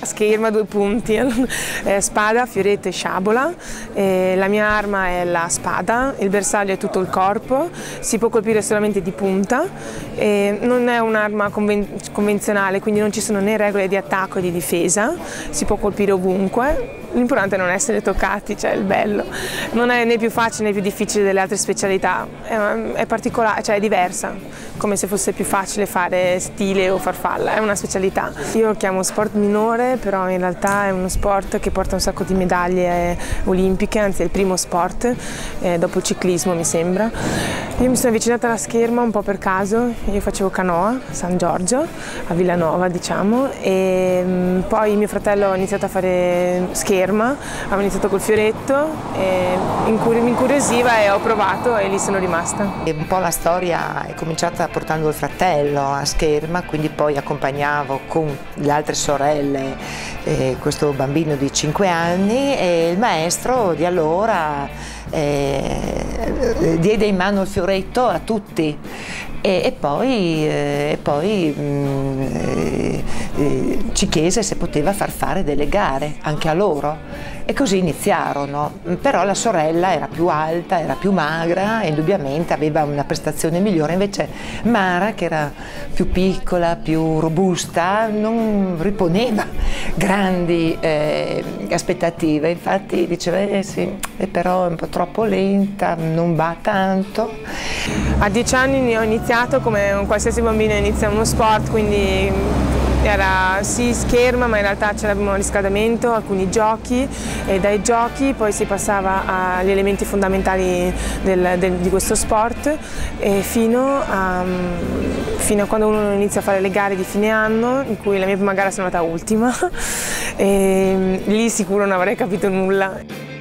Scherma, 2 punti, spada, fioretto e sciabola. La mia arma è la spada, il bersaglio è tutto il corpo, si può colpire solamente di punta, non è un'arma convenzionale, quindi non ci sono né regole di attacco e di difesa, si può colpire ovunque. L'importante è non essere toccati, cioè il bello. Non è né più facile né più difficile delle altre specialità, è particolare, cioè è diversa, come se fosse più facile fare stile o farfalla, è una specialità. Io lo chiamo sport minore, però in realtà è uno sport che porta un sacco di medaglie olimpiche, anzi è il primo sport, dopo il ciclismo mi sembra. Io mi sono avvicinata alla scherma un po' per caso, io facevo canoa a San Giorgio, a Villanova diciamo, e poi mio fratello ha iniziato a fare scherma. Avevo iniziato col fioretto, mi incuriosiva e ho provato e lì sono rimasta. Un po' la storia è cominciata portando il fratello a scherma, quindi poi accompagnavo con le altre sorelle questo bambino di 5 anni e il maestro di allora diede in mano il fioretto a tutti e poi ci chiese se poteva far fare delle gare anche a loro e così iniziarono, però la sorella era più alta, era più magra e indubbiamente aveva una prestazione migliore, invece Mara, che era più piccola, più robusta, non riponeva grandi aspettative, infatti diceva sì, però è un po' troppo lenta, non va tanto. A 10 anni ho iniziato come un qualsiasi bambino inizia uno sport, quindi era sì scherma, ma in realtà c'era un riscaldamento, alcuni giochi e dai giochi poi si passava agli elementi fondamentali di questo sport e fino a quando uno inizia a fare le gare di fine anno, in cui la mia prima gara sono andata ultima e lì sicuro non avrei capito nulla.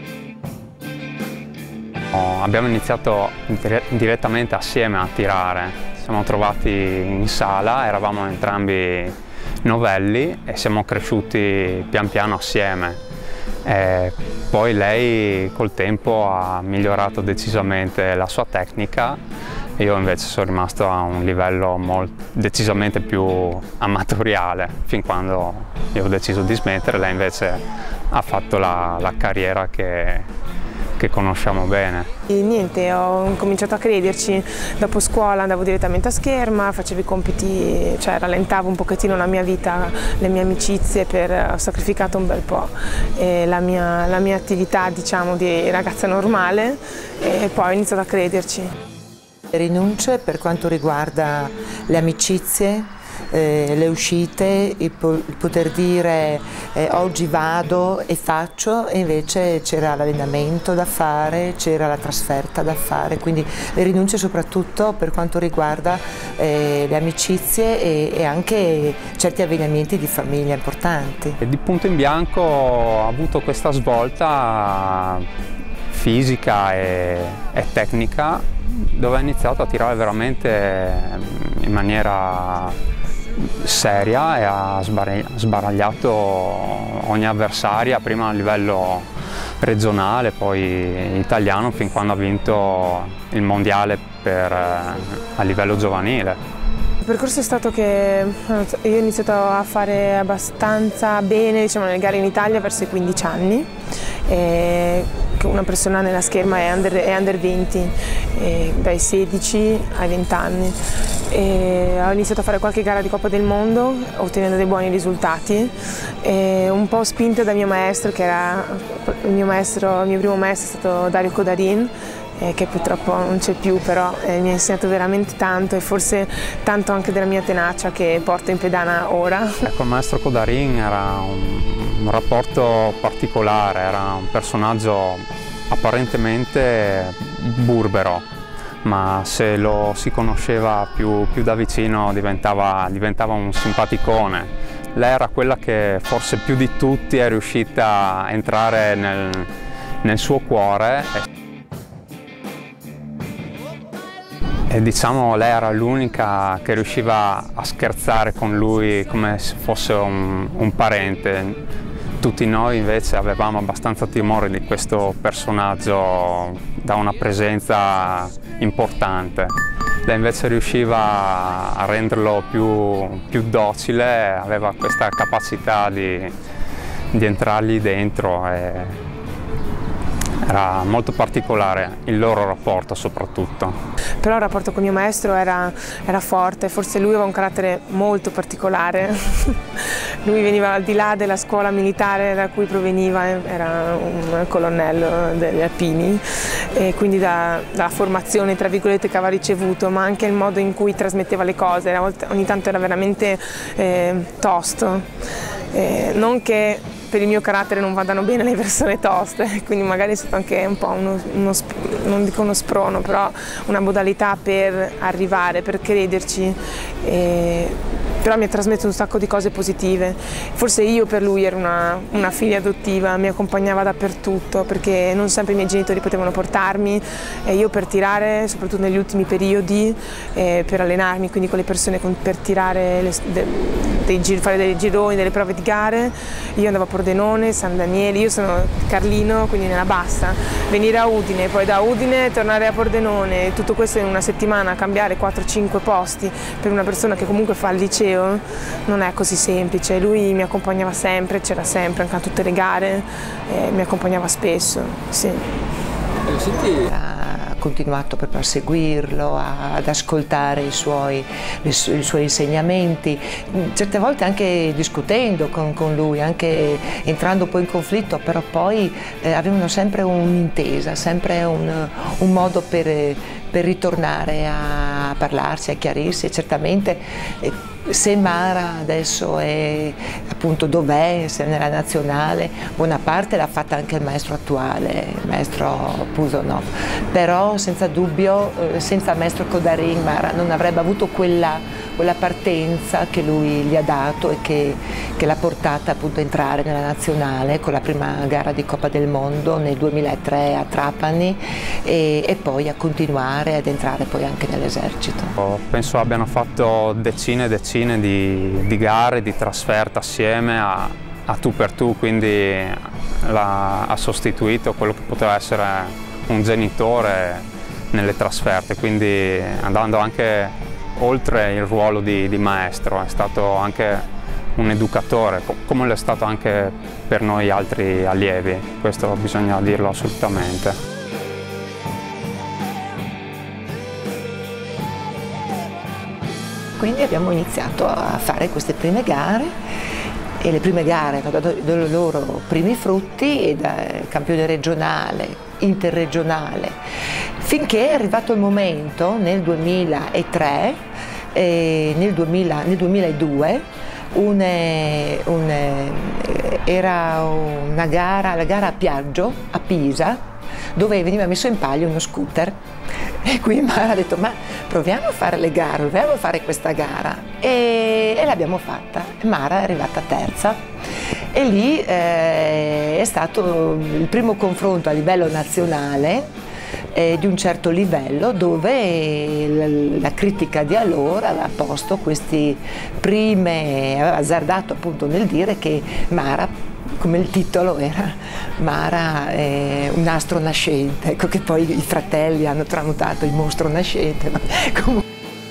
Abbiamo iniziato direttamente assieme a tirare, ci siamo trovati in sala, eravamo entrambi novelli e siamo cresciuti pian piano assieme. Poi lei col tempo ha migliorato decisamente la sua tecnica e io invece sono rimasto a un livello decisamente più amatoriale fin quando io ho deciso di smettere. Lei invece ha fatto la carriera che conosciamo bene. E niente, ho cominciato a crederci, dopo scuola andavo direttamente a scherma, facevo i compiti, cioè rallentavo un pochettino la mia vita, le mie amicizie, ho sacrificato un bel po' la mia attività diciamo di ragazza normale e poi ho iniziato a crederci. Le rinunce per quanto riguarda le amicizie, le uscite, il poter dire oggi vado e faccio, e invece c'era l'allenamento da fare, c'era la trasferta da fare, quindi le rinunce soprattutto per quanto riguarda le amicizie e anche certi avvenimenti di famiglia importanti. E di punto in bianco ho avuto questa svolta fisica e tecnica dove ho iniziato a tirare veramente in maniera seria e ha sbaragliato ogni avversaria, prima a livello regionale, poi italiano, fin quando ha vinto il mondiale a livello giovanile. Il percorso è stato che io ho iniziato a fare abbastanza bene diciamo, nelle gare in Italia verso i 15 anni. Una persona nella scherma è under 20, dai 16 ai 20 anni. Ho iniziato a fare qualche gara di Coppa del Mondo ottenendo dei buoni risultati, un po' spinta dal mio maestro, che era il mio primo maestro è stato Dario Codarin, che purtroppo non c'è più, però mi ha insegnato veramente tanto e forse tanto anche della mia tenacia che porto in pedana ora. Con il maestro Codarin era un rapporto particolare, era un personaggio apparentemente burbero, ma se lo si conosceva più da vicino diventava un simpaticone. Lei era quella che forse più di tutti è riuscita a entrare nel suo cuore. E diciamo lei era l'unica che riusciva a scherzare con lui come se fosse un parente. Tutti noi invece avevamo abbastanza timore di questo personaggio da una presenza importante. lei invece riusciva a renderlo più docile, aveva questa capacità di entrargli dentro e era molto particolare il loro rapporto soprattutto. Però il rapporto con il mio maestro era forte, forse lui aveva un carattere molto particolare. Lui veniva al di là della scuola militare da cui proveniva, era un colonnello degli alpini, e quindi dalla formazione tra virgolette che aveva ricevuto, ma anche il modo in cui trasmetteva le cose, ogni tanto era veramente tosto. Non che per il mio carattere non vadano bene le persone toste, quindi magari è stato anche un po' non dico uno sprono, però una modalità per arrivare, per crederci. Però mi ha trasmesso un sacco di cose positive. Forse io per lui ero una figlia adottiva, mi accompagnava dappertutto perché non sempre i miei genitori potevano portarmi e io per tirare, soprattutto negli ultimi periodi, per allenarmi, quindi con le persone per tirare, fare dei gironi, delle prove di gare, io andavo a Pordenone, San Daniele, io sono Carlino, quindi nella bassa, venire a Udine, poi da Udine tornare a Pordenone, tutto questo in una settimana, cambiare 4-5 posti per una persona che comunque fa il liceo, non è così semplice. Lui mi accompagnava sempre, c'era sempre anche a tutte le gare, mi accompagnava spesso. Sì. Ha continuato proprio a seguirlo, ad ascoltare i suoi insegnamenti, certe volte anche discutendo con lui, anche entrando poi in conflitto, però poi avevano sempre un'intesa, sempre un modo per ritornare a parlarsi, a chiarirsi. E certamente se Mara adesso è appunto dov'è, se è nella nazionale, buona parte l'ha fatta anche il maestro attuale, il maestro Puzonov, però senza dubbio senza il maestro Kodarin Mara non avrebbe avuto quella partenza che lui gli ha dato e che l'ha portata appunto a entrare nella nazionale con la prima gara di Coppa del Mondo nel 2003 a Trapani e poi a continuare ad entrare poi anche nell'esercito. Penso abbiano fatto decine e decine di gare, di trasferte assieme a tu per tu, quindi ha sostituito quello che poteva essere un genitore nelle trasferte, quindi andando anche oltre il ruolo di maestro, è stato anche un educatore, come lo è stato anche per noi altri allievi, questo bisogna dirlo assolutamente. Quindi abbiamo iniziato a fare queste prime gare e le prime gare hanno dato i loro primi frutti, e da campione regionale, interregionale, finché è arrivato il momento nel 2003 e nel 2002 era una gara, la gara a Piaggio, a Pisa, dove veniva messo in palio uno scooter. E qui Mara ha detto: ma proviamo a fare le gare, proviamo a fare questa gara, e l'abbiamo fatta. Mara è arrivata terza e lì è stato il primo confronto a livello nazionale di un certo livello, dove la critica di allora aveva posto aveva azzardato appunto nel dire che Mara, come il titolo era, Mara è un astro nascente, ecco, che poi i fratelli hanno tramutato il mostro nascente, ma comunque.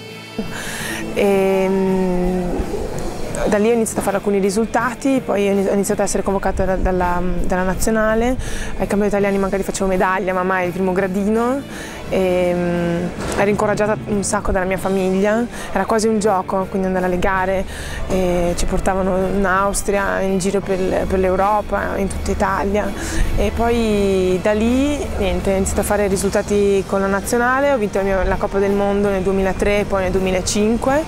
Da lì ho iniziato a fare alcuni risultati, poi ho iniziato a essere convocata dalla nazionale, ai campionati italiani magari facevo medaglia, ma mai il primo gradino. Ero incoraggiata un sacco dalla mia famiglia, era quasi un gioco, quindi andare alle gare, ci portavano in Austria, in giro per l'Europa, in tutta Italia, e poi da lì niente, ho iniziato a fare risultati con la nazionale, ho vinto la Coppa del Mondo nel 2003 e poi nel 2005,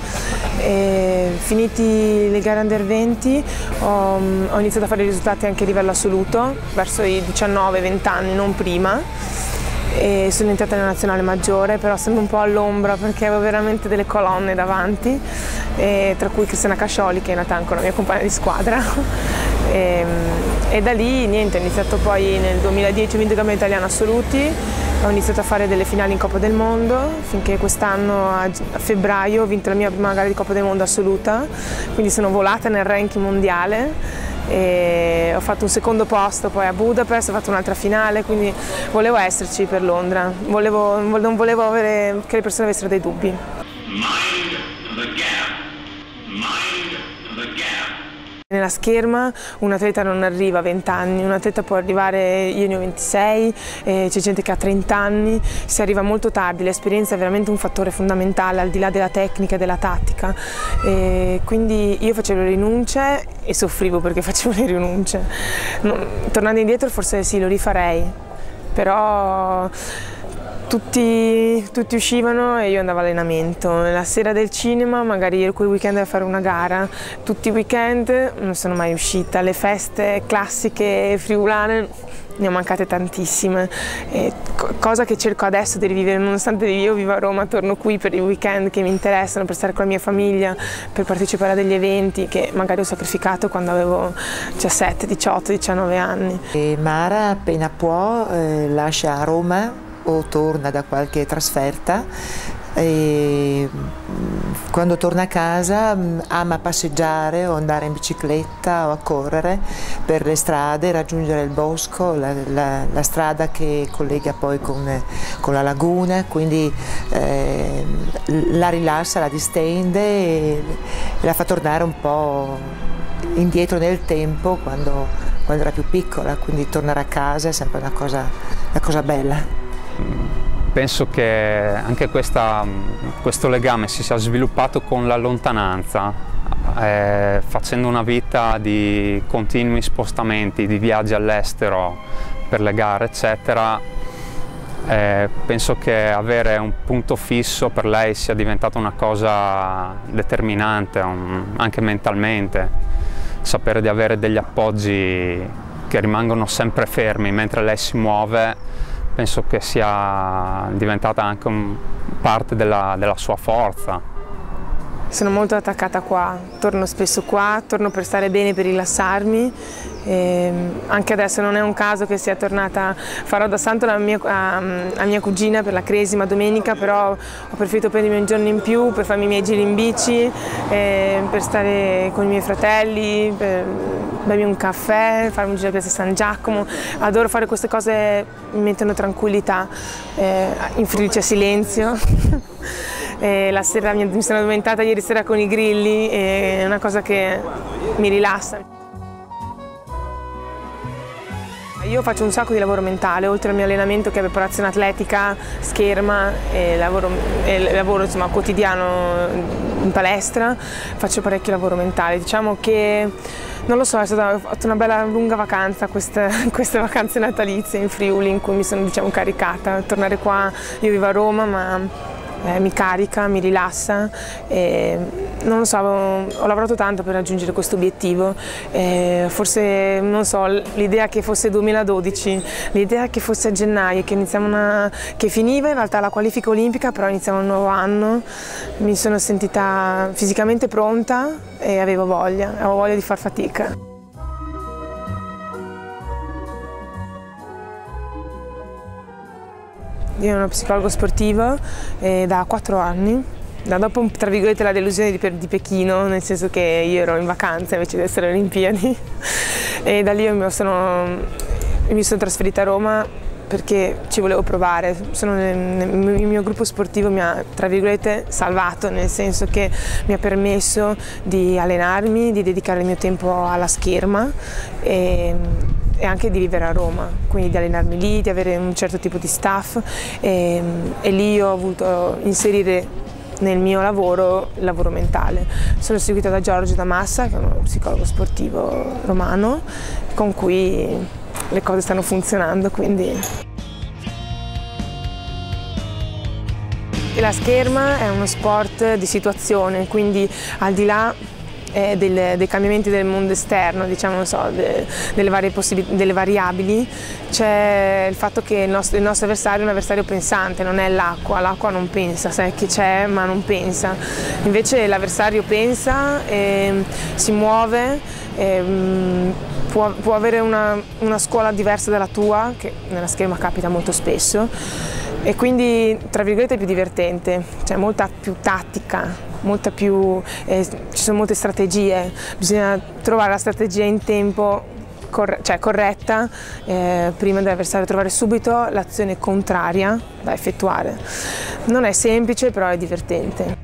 finiti le gare under 20 ho iniziato a fare risultati anche a livello assoluto, verso i 19-20 anni, non prima. E sono entrata nella nazionale maggiore, però sempre un po' all'ombra perché avevo veramente delle colonne davanti, tra cui Cristiana Cascioli, che è nata anche la mia compagna di squadra. E da lì niente, ho iniziato poi nel 2010, ho vinto il campionato italiano assoluti, ho iniziato a fare delle finali in Coppa del Mondo, finché quest'anno a febbraio ho vinto la mia prima gara di Coppa del Mondo assoluta, quindi sono volata nel ranking mondiale. e ho fatto un secondo posto poi a Budapest, ho fatto un'altra finale, quindi volevo esserci per Londra, non volevo che le persone avessero dei dubbi. Mind the gap. Mind the gap. Nella scherma un atleta non arriva a 20 anni, un atleta può arrivare, io ne ho 26, c'è gente che ha 30 anni, si arriva molto tardi, l'esperienza è veramente un fattore fondamentale al di là della tecnica e della tattica, quindi io facevo le rinunce e soffrivo perché facevo le rinunce. Tornando indietro forse sì, lo rifarei, però tutti uscivano e io andavo a allenamento. La sera del cinema, magari quel weekend a fare una gara, tutti i weekend non sono mai uscita. Le feste classiche friulane ne ho mancate tantissime, cosa che cerco adesso di rivivere, nonostante io viva a Roma, torno qui per i weekend che mi interessano, per stare con la mia famiglia, per partecipare a degli eventi che magari ho sacrificato quando avevo 17, 18, 19 anni. E Mara appena può lascia Roma o torna da qualche trasferta e quando torna a casa ama passeggiare o andare in bicicletta o a correre per le strade, raggiungere il bosco, la strada che collega poi con la laguna, quindi la rilassa, la distende e la fa tornare un po' indietro nel tempo quando era più piccola, quindi tornare a casa è sempre una cosa bella. Penso che anche questo legame si sia sviluppato con la lontananza, facendo una vita di continui spostamenti, di viaggi all'estero per le gare, eccetera. Penso che avere un punto fisso per lei sia diventata una cosa determinante, anche mentalmente, sapere di avere degli appoggi che rimangono sempre fermi mentre lei si muove. Penso che sia diventata anche parte della sua forza. Sono molto attaccata qua, torno spesso qua, torno per stare bene, per rilassarmi. Anche adesso non è un caso che sia tornata, farò da santo a mia cugina per la Cresima domenica, però ho preferito prendermi un giorno in più per farmi i miei giri in bici, per stare con i miei fratelli, per bermi un caffè, farmi un giro a Piazza San Giacomo. Adoro fare queste cose, mi mettono tranquillità, in Friuli c'è silenzio. La sera mi sono addormentata ieri sera con i grilli, è una cosa che mi rilassa. Io faccio un sacco di lavoro mentale, oltre al mio allenamento che è preparazione atletica, scherma e lavoro insomma, quotidiano in palestra, faccio parecchio lavoro mentale. Diciamo che, non lo so, ho fatto una bella lunga vacanza, queste vacanze natalizie in Friuli in cui mi sono caricata. Tornare qua, io vivo a Roma, ma mi carica, mi rilassa e non lo so, ho lavorato tanto per raggiungere questo obiettivo, forse non so, l'idea che fosse 2012, l'idea che fosse a gennaio, che finiva in realtà la qualifica olimpica, però iniziava un nuovo anno, mi sono sentita fisicamente pronta e avevo voglia di far fatica. Io sono uno psicologo sportivo da 4 anni, dopo tra virgolette la delusione di Pechino, nel senso che io ero in vacanza invece di essere alle Olimpiadi, e da lì mi sono trasferita a Roma perché ci volevo provare. Il mio gruppo sportivo mi ha tra virgolette salvato, nel senso che mi ha permesso di allenarmi, di dedicare il mio tempo alla scherma e anche di vivere a Roma, quindi di allenarmi lì, di avere un certo tipo di staff e lì ho voluto inserire nel mio lavoro il lavoro mentale. Sono seguita da Giorgio Damassa, che è uno psicologo sportivo romano, con cui le cose stanno funzionando, quindi. La scherma è uno sport di situazione, quindi al di là dei cambiamenti del mondo esterno, diciamo, non so, delle variabili, c'è il fatto che il nostro avversario è un avversario pensante, non è l'acqua non pensa, sai che c'è ma non pensa. Invece l'avversario pensa, si muove, può avere una scuola diversa dalla tua, che nella scherma capita molto spesso, e quindi tra virgolette è più divertente, cioè molta più tattica, molta più, ci sono molte strategie, bisogna trovare la strategia in tempo corretta prima dell'avversario, trovare subito l'azione contraria da effettuare. Non è semplice, però è divertente.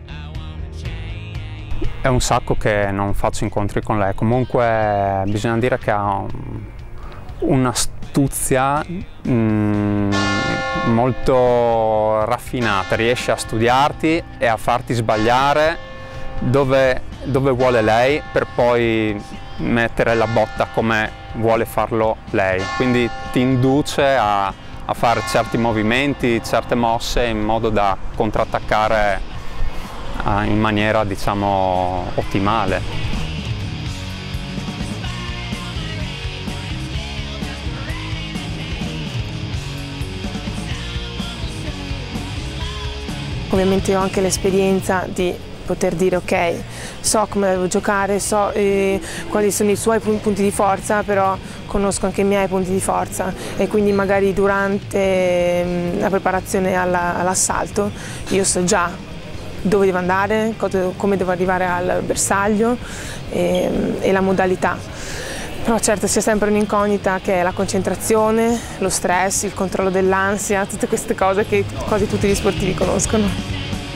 È un sacco che non faccio incontri con lei, comunque bisogna dire che ha un'astuzia molto raffinata, riesce a studiarti e a farti sbagliare dove vuole lei per poi mettere la botta come vuole farlo lei, quindi ti induce a fare certi movimenti, certe mosse in modo da contrattaccare in maniera, diciamo, ottimale. Ovviamente ho anche l'esperienza di poter dire ok, so come devo giocare, so quali sono i suoi punti di forza, però conosco anche i miei punti di forza e quindi magari durante la preparazione all'assalto io so già dove devo andare, come devo arrivare al bersaglio e la modalità. Però certo c'è sempre un'incognita che è la concentrazione, lo stress, il controllo dell'ansia, tutte queste cose che quasi tutti gli sportivi conoscono.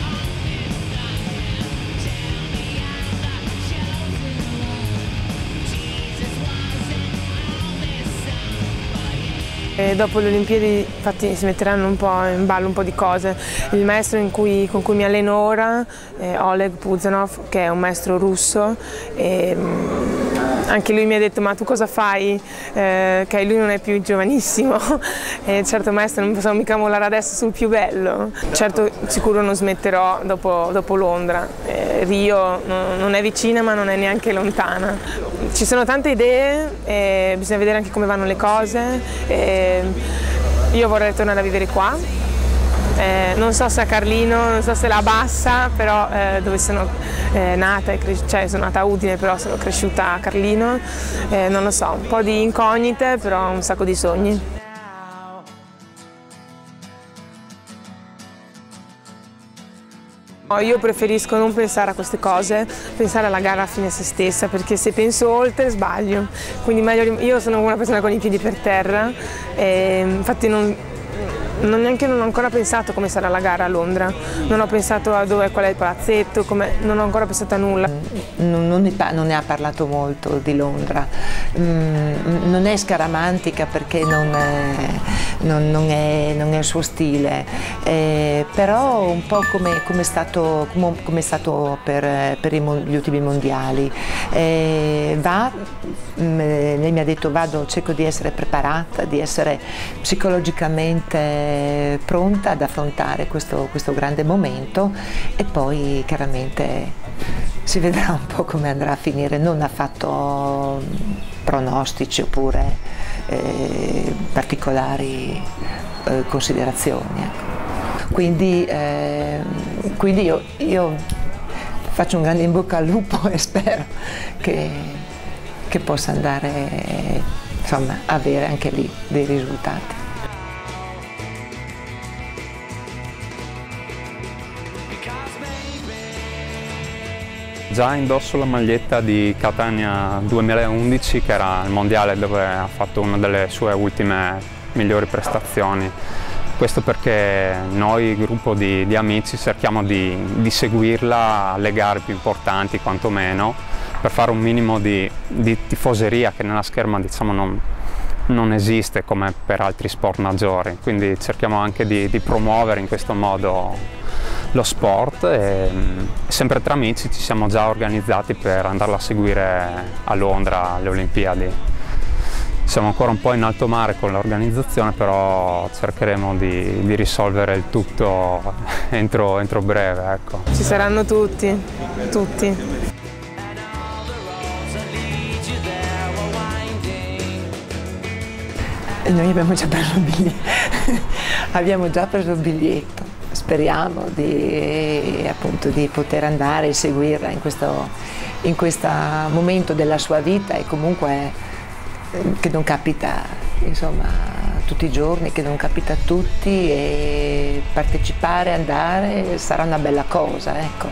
E dopo le Olimpiadi infatti si metteranno un po' in ballo un po' di cose. Il maestro con cui mi alleno ora è Oleg Puzanov, che è un maestro russo, e anche lui mi ha detto ma tu cosa fai? Che lui non è più giovanissimo e certo maestro non posso mica mollare adesso sul più bello. Certo sicuro non smetterò dopo Londra. Rio non è vicina ma non è neanche lontana. Ci sono tante idee e bisogna vedere anche come vanno le cose. Io vorrei tornare a vivere qua, non so se a Carlino, non so se la Bassa, però dove sono nata, cioè sono nata a Udine però sono cresciuta a Carlino, non lo so, un po' di incognite però un sacco di sogni. Io preferisco non pensare a queste cose, pensare alla gara fine a se stessa, perché se penso oltre sbaglio. Quindi meglio, io sono una persona con i piedi per terra, e infatti non ho ancora pensato come sarà la gara a Londra, non ho pensato a qual è il palazzetto, non ho ancora pensato a nulla. Non ne ha parlato molto di Londra, non è scaramantica perché non è il suo stile, però un po' come è stato per gli ultimi mondiali. Lei mi ha detto cerco di essere preparata, di essere psicologicamente pronta ad affrontare questo grande momento e poi chiaramente si vedrà un po' come andrà a finire. Non ha fatto pronostici oppure particolari considerazioni. Ecco. Quindi io faccio un grande in bocca al lupo e spero che possa andare, insomma, avere anche lì dei risultati. Già indosso la maglietta di Catania 2011, che era il mondiale dove ha fatto una delle sue ultime migliori prestazioni. Questo perché noi, gruppo di amici, cerchiamo di seguirla alle gare più importanti quantomeno, per fare un minimo di tifoseria che nella scherma, diciamo, non esiste come per altri sport maggiori. Quindi cerchiamo anche di promuovere in questo modo lo sport e sempre tra amici ci siamo già organizzati per andarla a seguire a Londra alle Olimpiadi. Siamo ancora un po' in alto mare con l'organizzazione, però cercheremo di risolvere il tutto entro breve. Ecco. Ci saranno tutti. Noi abbiamo già preso il biglietto. Abbiamo già preso il biglietto. Speriamo appunto di poter andare e seguirla in questo momento della sua vita e comunque che non capita, insomma, tutti i giorni, che non capita a tutti, e partecipare, andare, sarà una bella cosa, ecco.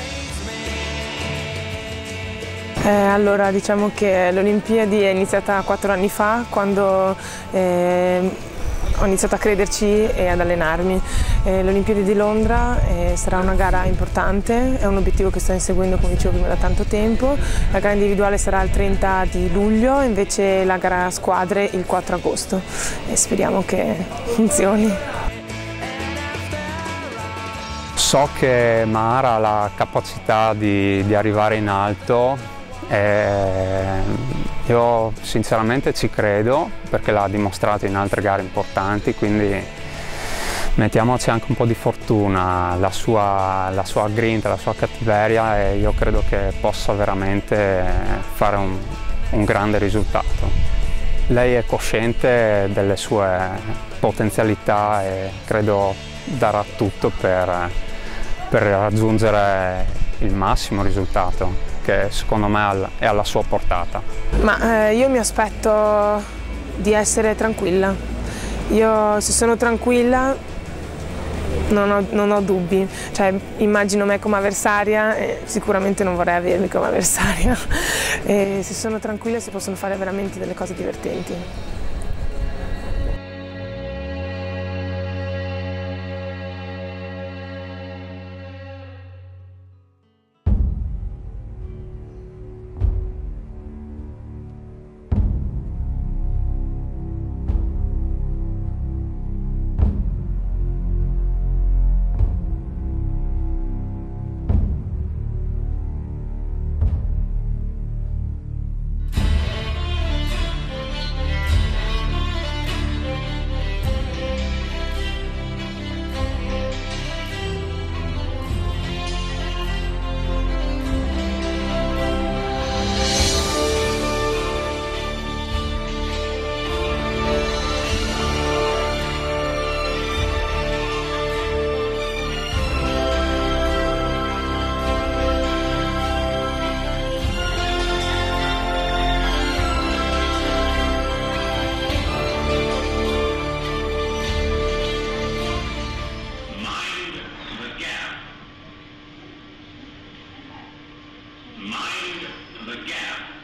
Allora, diciamo che l'Olimpiadi è iniziata 4 anni fa, quando ho iniziato a crederci e ad allenarmi. L'Olimpiadi di Londra sarà una gara importante, è un obiettivo che sto inseguendo, come dicevo prima, da tanto tempo. La gara individuale sarà il 30 di luglio, invece la gara a squadre il 4 agosto e speriamo che funzioni. So che Mara ha la capacità di arrivare in alto. Io sinceramente ci credo, perché l'ha dimostrato in altre gare importanti, quindi mettiamoci anche un po' di fortuna, la sua grinta, la sua cattiveria, e io credo che possa veramente fare un grande risultato. Lei è cosciente delle sue potenzialità e credo darà tutto per raggiungere il massimo risultato, che secondo me è alla sua portata. Ma io mi aspetto di essere tranquilla. Io, se sono tranquilla, non ho dubbi. Cioè, immagino me come avversaria e sicuramente non vorrei avermi come avversaria. E se sono tranquilla si possono fare veramente delle cose divertenti. Mind the gap.